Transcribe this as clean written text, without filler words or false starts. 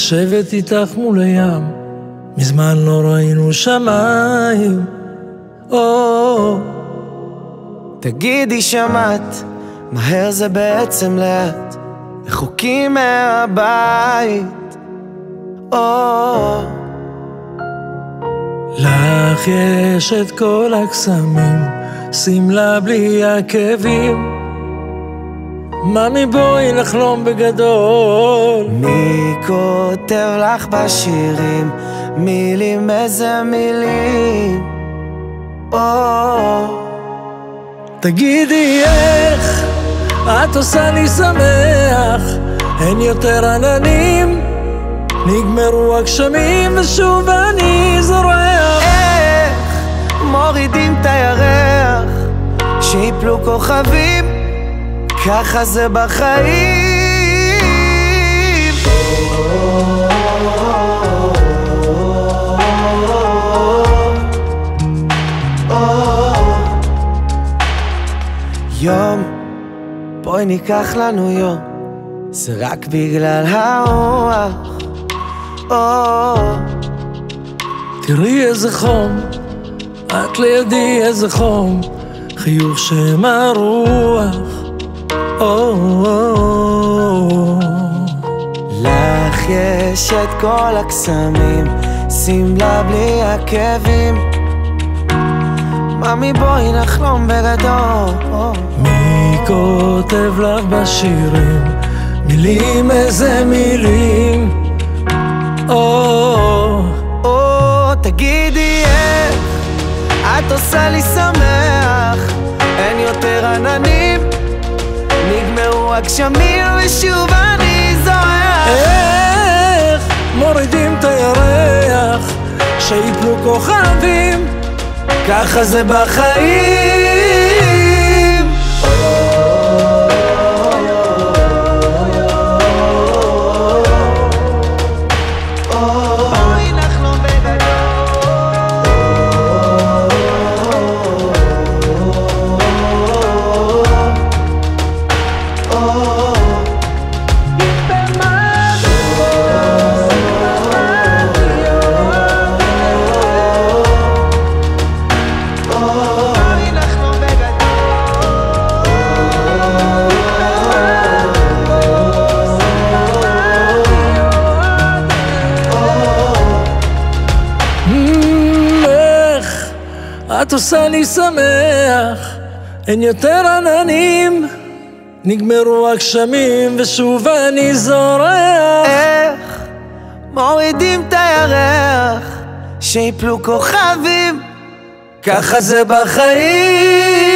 לשבת איתך מול הים, מזמן לא ראינו שמיים. תגידי שמעת, מהר זה בעצם לאט, רחוקים מהבית. לך יש את כל הקסמים, שמלה בלי עקבים. ממי בואי נחלום בגדול. מי כותב לך בשירים מילים, איזה מילים? תגידי איך את עושה לי שמח, אין יותר עננים, נגמרו הגשמים ושוב אני זורח. איך מורידים את הירח, שיפלו כוכבים, ככה זה בחיים. יום, בואי ניקח לנו יום, זה רק בגלל הרוח. תראי איזה חום, את לידי איזה חום, חיוך שמרוח. לך יש את כל הקסמים, שמלה בלי עקבים. ממי בואי נחלום בגדול. מי כותב לך בשירים מילים, איזה מילים? תגידי איך את עושה לי שמח, אין יותר עננים, נגמרו הגשמים ושוב אני זורח. איך מורידים את הירח, שיפלו כוכבים, ככה זה בחיים. את עושה לי שמח, אין יותר עננים, נגמרו הגשמים ושוב אני זורח. איך מורידים את הירח, שיפלו כוכבים, ככה זה בחיים.